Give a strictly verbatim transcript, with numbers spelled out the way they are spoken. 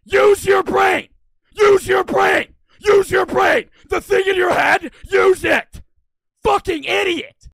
Use your brain! Use your brain! Use your brain! The thing in your head, use it! Fucking idiot!